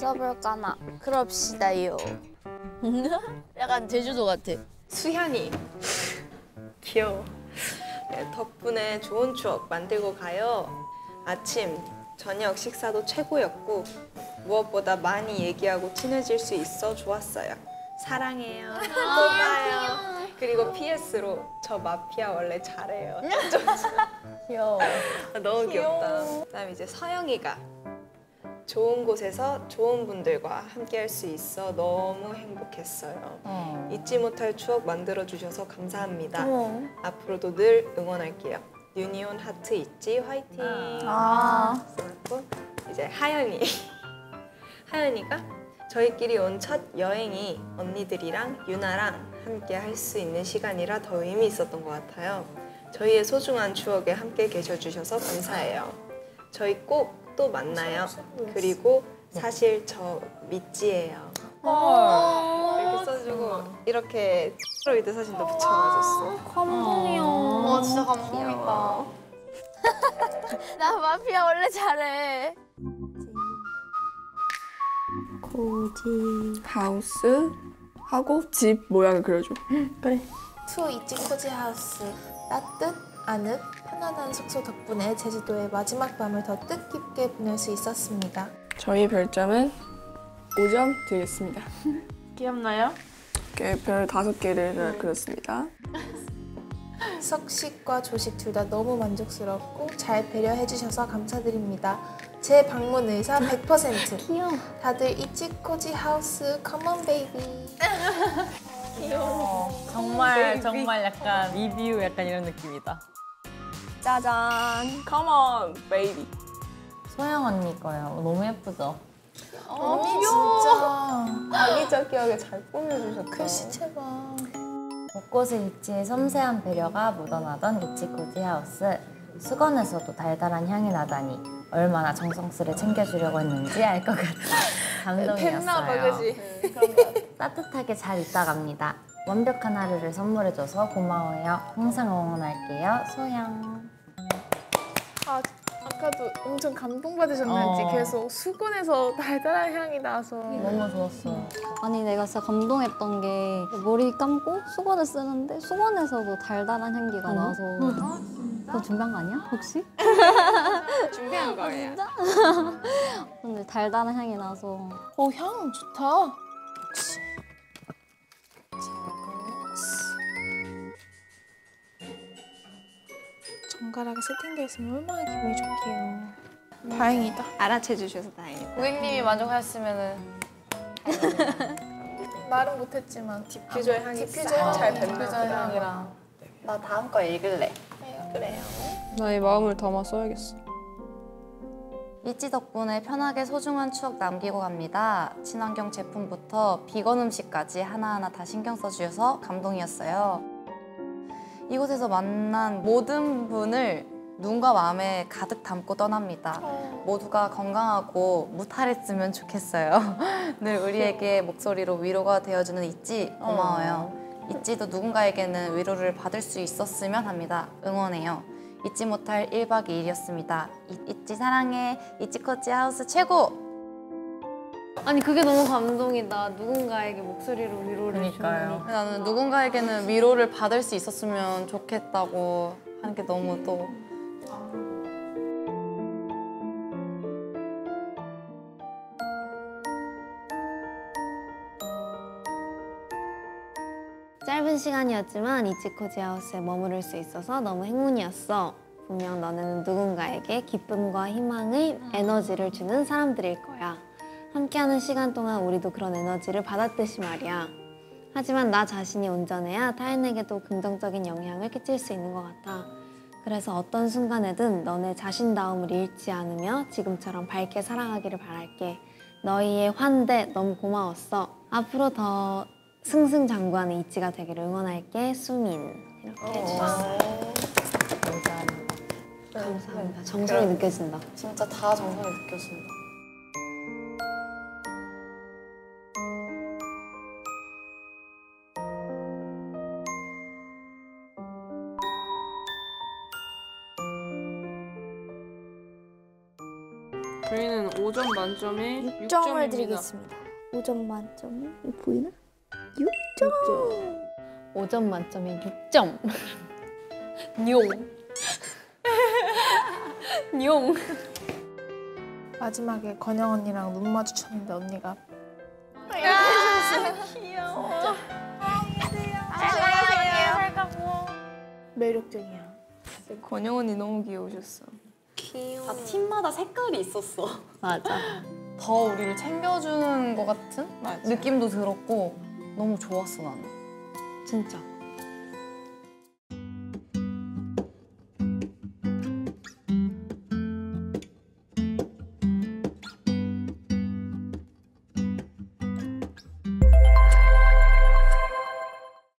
써볼까나. 그럽시다요. 약간 제주도 같아. 수현이. 귀여워. 네, 덕분에 좋은 추억 만들고 가요. 아침, 저녁 식사도 최고였고 무엇보다 많이 얘기하고 친해질 수 있어 좋았어요. 사랑해요. 또 봐요. 그리고 PS로 저 마피아 원래 잘해요. 귀여워. 너무 귀엽다. 그다음 이제 서영이가 좋은 곳에서 좋은 분들과 함께 할 수 있어 너무 행복했어요. 잊지 못할 추억 만들어 주셔서 감사합니다. 앞으로도 늘 응원할게요. 유니온 하트 있지 화이팅. 써놨고 이제 하연이. 하연이가 저희끼리 온 첫 여행이 언니들이랑 유나랑 함께 할 수 있는 시간이라 더 의미 있었던 것 같아요. 저희의 소중한 추억에 함께 계셔주셔서 감사해요. 저희 꼭 또 만나요. 그리고 사실 저 미찌예요. 이렇게 써주고 이렇게 프로이드 사진도 붙여놔줬어. 감동이야. 와 진짜 감동이다. 나 마피아 원래 잘해. 코지 하우스 하고 집 모양을 그려줘. 그래. 투 이지 코지 하우스. 따뜻, 아늑, 편안한 숙소 덕분에 제주도의 마지막 밤을 더 뜻깊게 보낼 수 있었습니다. 저희 별점은 5점 드리겠습니다. 귀엽나요? 별 5개를 그렸습니다. 석식과 조식 둘 다 너무 만족스럽고 잘 배려해 주셔서 감사드립니다. 제 방문 의사 100%. 귀여워. 다들 이지 코지 하우스 컴온 베이비. 정말 약간 리뷰 약간 이런 느낌이다. 짜잔! Come on, baby! 소영 언니 거예요. 너무 예쁘죠? 진짜. 아기자기하게 잘 꾸며주셨다. 글씨체 봐. 곳곳에 이치의 섬세한 배려가 묻어나던 이치코지 하우스. 수건에서도 달달한 향이 나다니 얼마나 정성스레 챙겨주려고 했는지 알 것 같아. 감동이었어요. 따뜻하게 잘 있다 갑니다. 완벽한 하루를 선물해줘서 고마워요. 항상 응원할게요. 소영. 아까도 엄청 감동받으셨는지 계속 수건에서 달달한 향이 나서 너무 좋았어요. 아니 내가 진짜 감동했던 게 머리 감고 수건을 쓰는데 수건에서도 달달한 향기가 나서 그거 준비한 거 아니야? 혹시? 준비한 거예요. 진짜? 근데 달달한 향이 나서 향 좋다. 정갈하게 세팅되어 있으면 얼마나 기분이 좋게요. 다행이다. 알아채 주셔서 다행이다. 고객님이 만족하셨으면은 말은 못했지만 디퓨저 향이 디퓨저 잘 향이 뱉나 디퓨저 보다. 향이랑 나 다음 거 읽을래. 그래요. 나의 마음을 담아 써야겠어. 이치 덕분에 편하게 소중한 추억 남기고 갑니다. 친환경 제품부터 비건 음식까지 하나하나 다 신경 써주셔서 감동이었어요. 이곳에서 만난 모든 분을 눈과 마음에 가득 담고 떠납니다. 모두가 건강하고 무탈했으면 좋겠어요. 늘 우리에게 목소리로 위로가 되어주는 이치 고마워요. 이치도 누군가에게는 위로를 받을 수 있었으면 합니다. 응원해요. 잊지 못할 1박 2일이었습니다. 이치 사랑해. 이치코치 하우스 최고! 아니 그게 너무 감동이다. 누군가에게 목소리로 위로를 주는 나는 누군가에게는 위로를 받을 수 있었으면 좋겠다고 하는 게 너무 또 짧은 시간이었지만 이치코지 하우스에 머무를 수 있어서 너무 행운이었어. 분명 너는 누군가에게 기쁨과 희망을, 에너지를 주는 사람들일 거야. 함께하는 시간 동안 우리도 그런 에너지를 받았듯이 말이야. 하지만 나 자신이 온전해야 타인에게도 긍정적인 영향을 끼칠 수 있는 것 같아. 그래서 어떤 순간에든 너네 자신다움을 잃지 않으며 지금처럼 밝게 살아가기를 바랄게. 너희의 환대 너무 고마웠어. 앞으로 더 승승장구하는 이치가 되기를 응원할게. 수민. 이렇게 해주셨어요. 감사합니다. 정성이 느껴진다. 진짜 다 정성이 느껴진다. 저희는 5점 만점에 6점을 6점입니다. 드리겠습니다. 5점 만점에 보이나? 5점 만점에 6점. 뇽. 뇽. 마지막에 건영 언니랑 눈 마주쳤는데 언니가 매력적이야. 권영 언니 너무 귀여우셨어. 다 팀마다 색깔이 있었어. 맞아. 더 우리를 챙겨주는 것 같은 느낌도 들었고 너무 좋았어 나는. 진짜.